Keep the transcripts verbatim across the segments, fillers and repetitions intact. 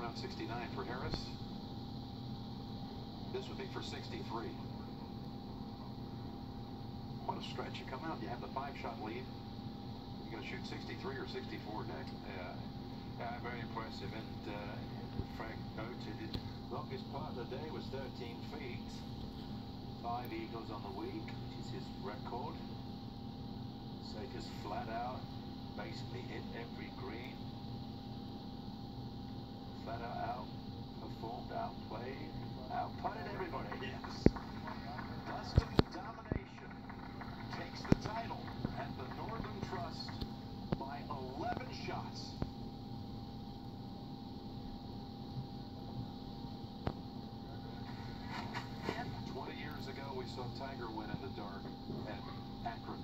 on sixty-nine for Harris. This would be for sixty-three. What a stretch. You come out, you have the five-shot lead. You're going to shoot sixty-three or sixty-four next. Yeah, yeah, very impressive. And uh, Frank noted it. Longest part of the day was thirteen feet. Five eagles on the week, which is his record. Saker's flat out, basically hit every green. Flat out, out performed, outplayed, outputted everybody. Yes. Dustin domination takes the title at the Northern Trust by eleven shots. twenty years ago, we saw Tiger win in the dark at Akron.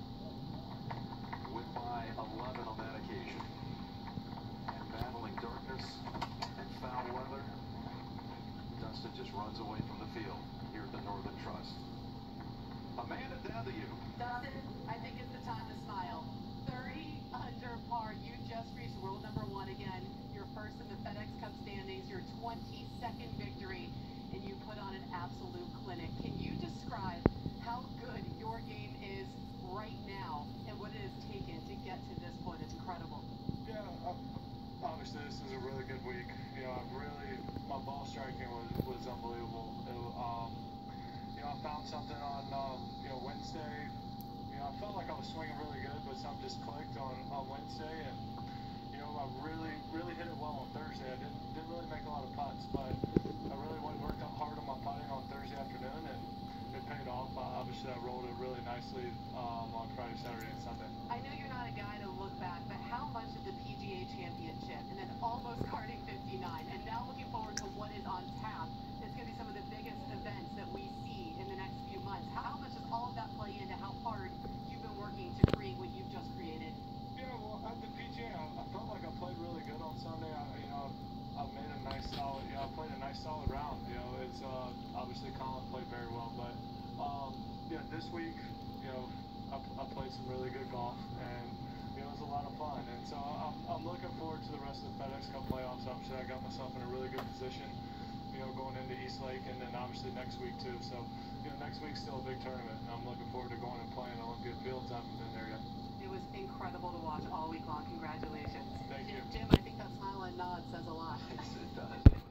Win by eleven on that occasion. And battling darkness and foul weather, Dustin just runs away from the field here at the Northern Trust. Amanda, down to you. Dustin, I think it's the time to smile. thirty under par. You just reached world number one again. Your first in the FedEx Cup standings, your twenty-second victory, and you put on an absolute clinic. Can you describe how good your game is right now and what it has taken to get to this point? It's incredible. Yeah, uh, obviously this is a really good week. You know, I've really, my ball striking was, was unbelievable. It, um, you know, I found something on, um, you know, Wednesday. You know, I felt like I was swinging really good, but something just clicked on, on Wednesday, and, you know, I really, really hit it well on Thursday. I didn't, didn't really make a lot of putts, but I really went, worked hard on my putting on Thursday afternoon, and it paid off. Uh, obviously, I rolled it really nicely um, on Friday, Saturday, and Sunday. I know you're not a guy to look back, but how much of the P G A Championship and then almost carding fifty-nine, and now looking forward to what is on tap, it's going to be some of the biggest events that we see in the next few months. How much does all of that play into how hard you've been working to create what you've just created? Yeah, well, at the P G A, I, I felt like I played really good on Sunday. I, you know, I made a nice solid, you know, I played a nice solid round. You know, it's uh, obviously Colin played very well, but um, yeah, this week, you know, I, I played some really good golf, and you know, it was a lot of fun. And so I'm, I'm looking forward to the rest of the FedEx Cup playoffs. Obviously, I got myself in a really good position, you know, going into East Lake, and then obviously next week too. So, you know, next week's still a big tournament, and I'm looking forward to going and playing Olympia Fields. I haven't been there yet. It was incredible to watch all week long. Congratulations. Thank you. Jim, I think that smile and nod says a lot. Yes, it does.